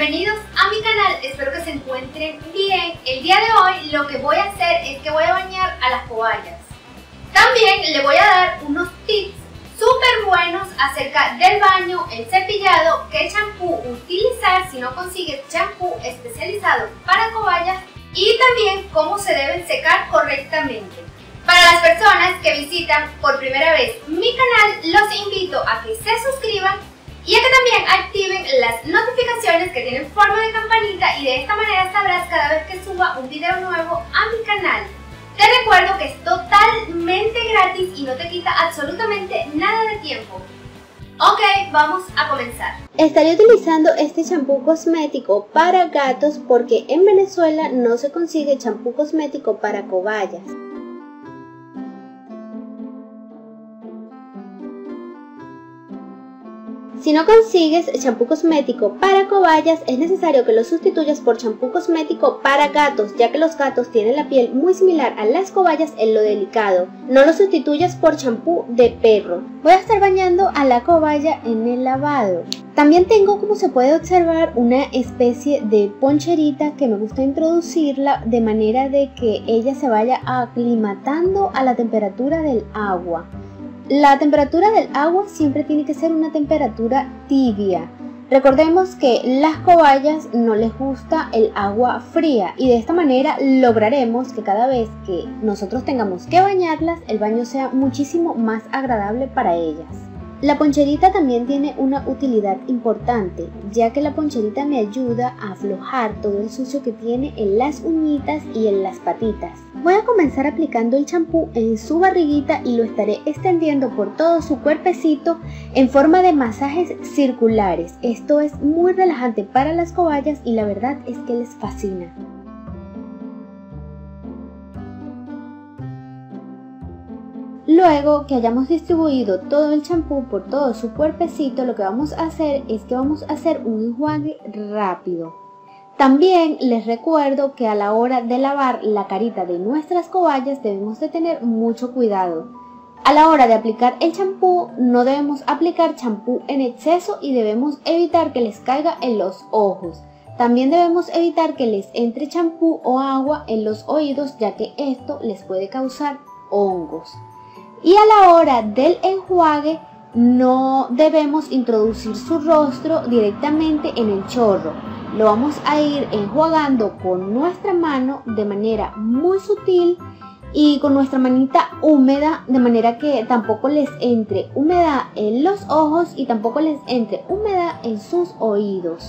bienvenidos a mi canal, espero que se encuentren bien. El día de hoy lo que voy a hacer es que voy a bañar a las cobayas. También le voy a dar unos tips súper buenos acerca del baño, el cepillado, qué champú utilizar si no consigues champú especializado para cobayas y también cómo se deben secar correctamente. Para las personas que visitan por primera vez mi canal, los invito a que se suscriban y a que también activen las notificaciones que tienen forma de campanita y de esta manera sabrás cada vez que suba un video nuevo a mi canal. Te recuerdo que es totalmente gratis y no te quita absolutamente nada de tiempo. Ok, vamos a comenzar. Estaré utilizando este champú cosmético para gatos porque en Venezuela no se consigue champú cosmético para cobayas. Si no consigues champú cosmético para cobayas, es necesario que lo sustituyas por champú cosmético para gatos, ya que los gatos tienen la piel muy similar a las cobayas en lo delicado. No lo sustituyas por champú de perro. Voy a estar bañando a la cobaya en el lavado. También tengo, como se puede observar, una especie de poncherita que me gusta introducirla de manera de que ella se vaya aclimatando a la temperatura del agua. La temperatura del agua siempre tiene que ser una temperatura tibia. Recordemos que las cobayas no les gusta el agua fría y de esta manera lograremos que cada vez que nosotros tengamos que bañarlas, el baño sea muchísimo más agradable para ellas. La poncherita también tiene una utilidad importante, ya que la poncherita me ayuda a aflojar todo el sucio que tiene en las uñitas y en las patitas. Voy a comenzar aplicando el champú en su barriguita y lo estaré extendiendo por todo su cuerpecito en forma de masajes circulares. Esto es muy relajante para las cobayas y la verdad es que les fascina. Luego que hayamos distribuido todo el champú por todo su cuerpecito, lo que vamos a hacer es que vamos a hacer un enjuague rápido. También les recuerdo que a la hora de lavar la carita de nuestras cobayas debemos de tener mucho cuidado. A la hora de aplicar el champú no debemos aplicar champú en exceso y debemos evitar que les caiga en los ojos. También debemos evitar que les entre champú o agua en los oídos, ya que esto les puede causar hongos. Y a la hora del enjuague no debemos introducir su rostro directamente en el chorro. Lo vamos a ir enjuagando con nuestra mano de manera muy sutil y con nuestra manita húmeda, de manera que tampoco les entre humedad en los ojos y tampoco les entre humedad en sus oídos.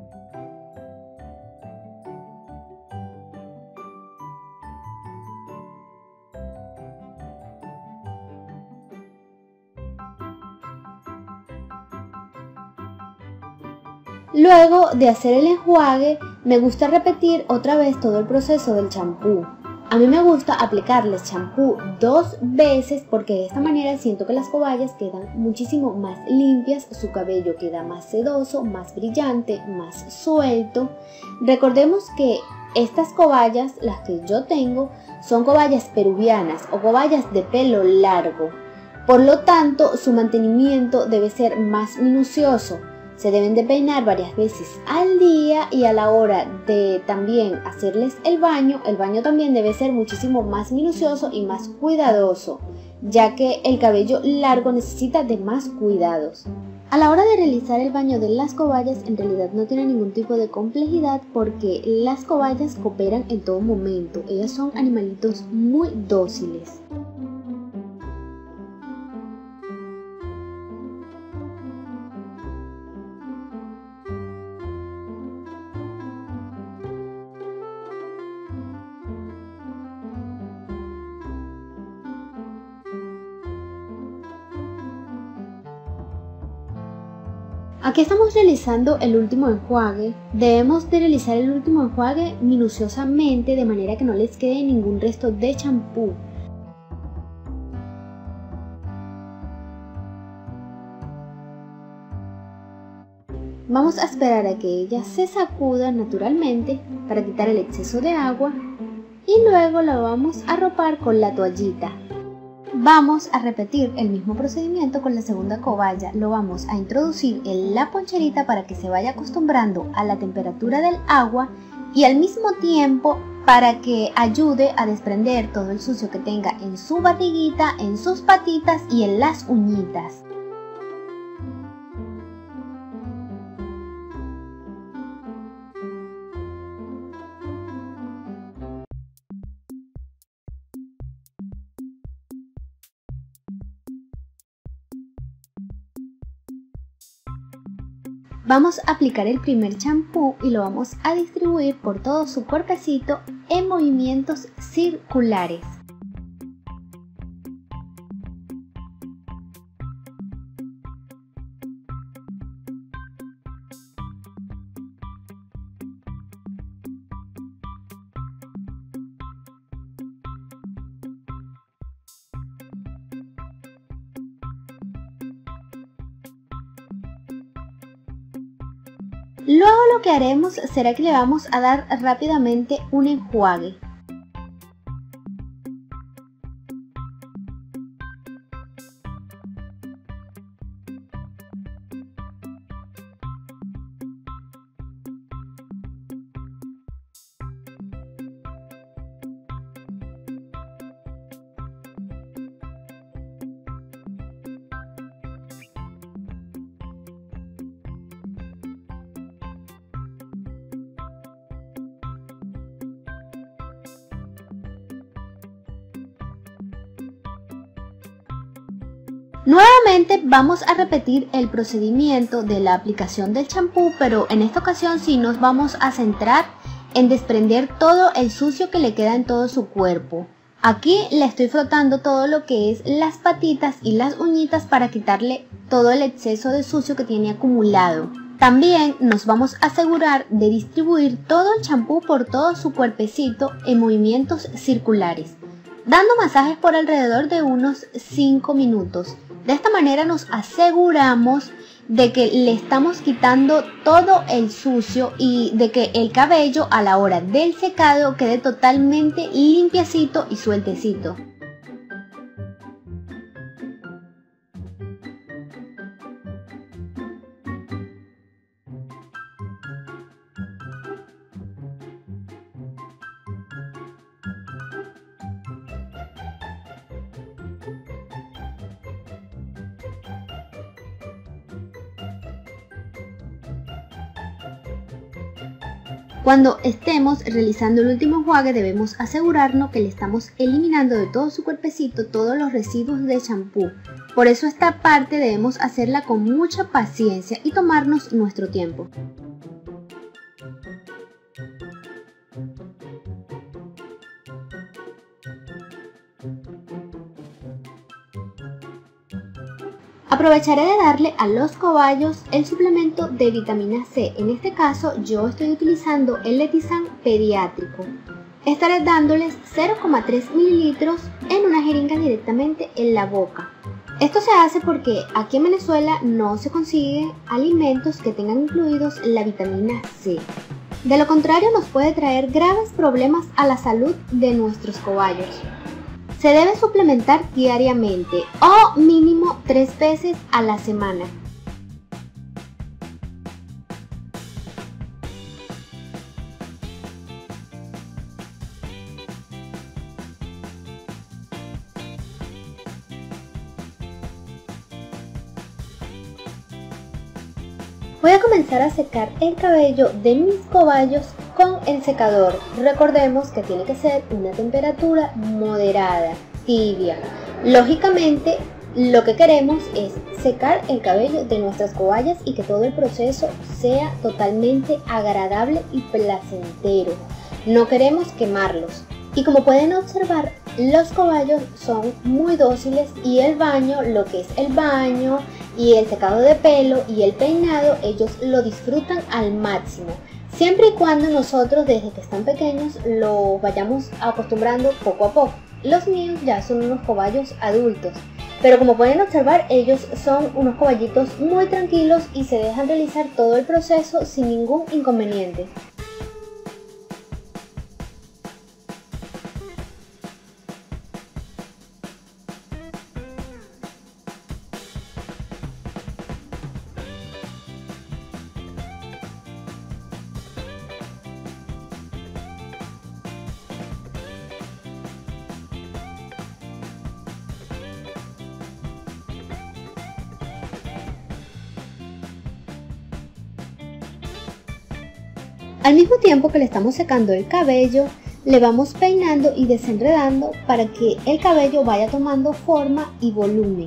Luego de hacer el enjuague, me gusta repetir otra vez todo el proceso del champú. A mí me gusta aplicarles champú 2 veces porque de esta manera siento que las cobayas quedan muchísimo más limpias, su cabello queda más sedoso, más brillante, más suelto. Recordemos que estas cobayas, las que yo tengo, son cobayas peruvianas o cobayas de pelo largo. Por lo tanto, su mantenimiento debe ser más minucioso. Se deben de peinar varias veces al día y a la hora de también hacerles el baño también debe ser muchísimo más minucioso y más cuidadoso, ya que el cabello largo necesita de más cuidados. A la hora de realizar el baño de las cobayas en realidad no tiene ningún tipo de complejidad porque las cobayas cooperan en todo momento, ellas son animalitos muy dóciles. Aquí estamos realizando el último enjuague. Debemos de realizar el último enjuague minuciosamente de manera que no les quede ningún resto de champú. Vamos a esperar a que ella se sacuda naturalmente para quitar el exceso de agua y luego la vamos a arropar con la toallita. vamos a repetir el mismo procedimiento con la segunda cobaya. Lo vamos a introducir en la poncherita para que se vaya acostumbrando a la temperatura del agua y al mismo tiempo para que ayude a desprender todo el sucio que tenga en su barriguita, en sus patitas y en las uñitas. Vamos a aplicar el primer champú y lo vamos a distribuir por todo su cuerpecito en movimientos circulares. Luego lo que haremos será que le vamos a dar rápidamente un enjuague. Nuevamente vamos a repetir el procedimiento de la aplicación del champú, pero en esta ocasión sí nos vamos a centrar en desprender todo el sucio que le queda en todo su cuerpo. Aquí le estoy frotando todo lo que es las patitas y las uñitas para quitarle todo el exceso de sucio que tiene acumulado. También nos vamos a asegurar de distribuir todo el champú por todo su cuerpecito en movimientos circulares, dando masajes por alrededor de unos 5 minutos. De esta manera nos aseguramos de que le estamos quitando todo el sucio y de que el cabello a la hora del secado quede totalmente limpiecito y sueltecito. Cuando estemos realizando el último enjuague debemos asegurarnos que le estamos eliminando de todo su cuerpecito todos los residuos de champú. Por eso esta parte debemos hacerla con mucha paciencia y tomarnos nuestro tiempo. Aprovecharé de darle a los cobayos el suplemento de vitamina C. En este caso yo estoy utilizando el Letizan pediátrico. Estaré dándoles 0,3 mililitros en una jeringa directamente en la boca. Esto se hace porque aquí en Venezuela no se consiguen alimentos que tengan incluidos la vitamina C. De lo contrario nos puede traer graves problemas a la salud de nuestros cobayos. Se debe suplementar diariamente o mínimo 3 veces a la semana. Voy a comenzar a secar el cabello de mis cobayos con el secador. Recordemos que tiene que ser una temperatura moderada, tibia. Lógicamente, lo que queremos es secar el cabello de nuestras cobayas y que todo el proceso sea totalmente agradable y placentero. No queremos quemarlos. Y como pueden observar, los cobayos son muy dóciles y el baño, lo que es el baño y el secado de pelo y el peinado, ellos lo disfrutan al máximo. Siempre y cuando nosotros desde que están pequeños los vayamos acostumbrando poco a poco. Los míos ya son unos cobayos adultos, pero como pueden observar ellos son unos cobayitos muy tranquilos y se dejan realizar todo el proceso sin ningún inconveniente. Al mismo tiempo que le estamos secando el cabello, le vamos peinando y desenredando para que el cabello vaya tomando forma y volumen.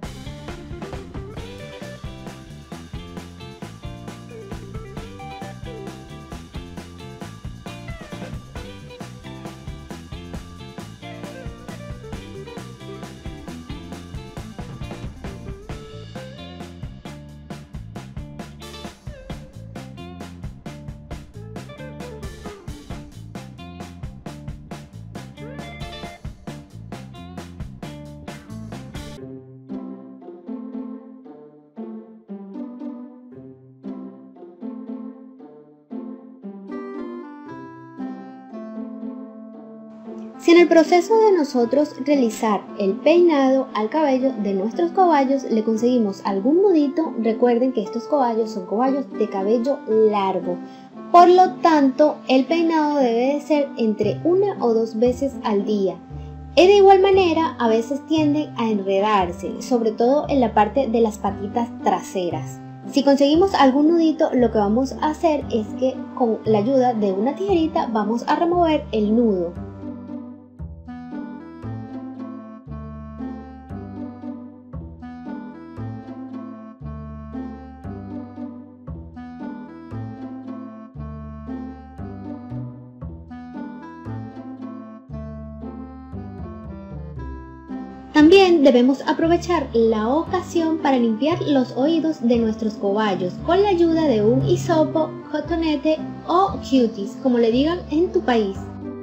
Si en el proceso de nosotros realizar el peinado al cabello de nuestros cobayos le conseguimos algún nudito, recuerden que estos cobayos son cobayos de cabello largo. Por lo tanto, el peinado debe de ser entre 1 o 2 veces al día. Y de igual manera, a veces tienden a enredarse, sobre todo en la parte de las patitas traseras. Si conseguimos algún nudito, lo que vamos a hacer es que con la ayuda de una tijerita vamos a remover el nudo. También debemos aprovechar la ocasión para limpiar los oídos de nuestros cobayos con la ayuda de un hisopo, cotonete o cuties, como le digan en tu país.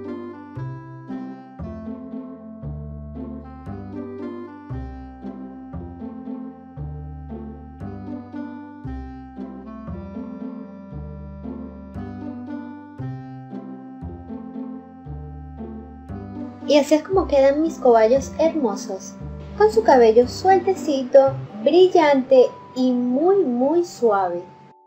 Y así es como quedan mis cobayos hermosos, con su cabello sueltecito, brillante y muy suave.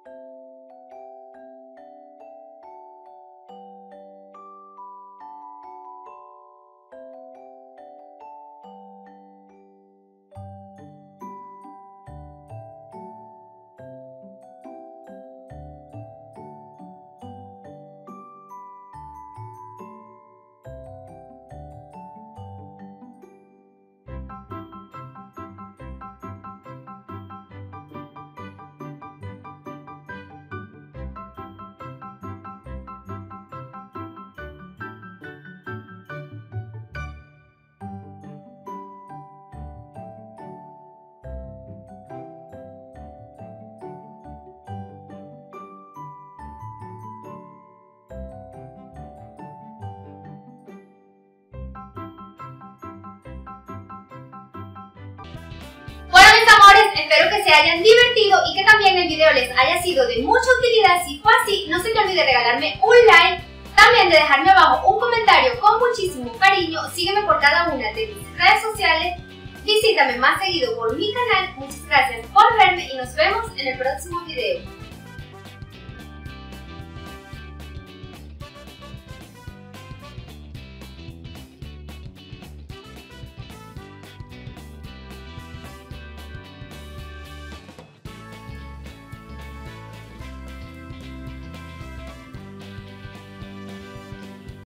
Espero que se hayan divertido y que también el video les haya sido de mucha utilidad. Si fue así, no se te olvide regalarme un like, también de dejarme abajo un comentario con muchísimo cariño. Sígueme por cada una de mis redes sociales, visítame más seguido por mi canal. Muchas gracias por verme y nos vemos en el próximo video.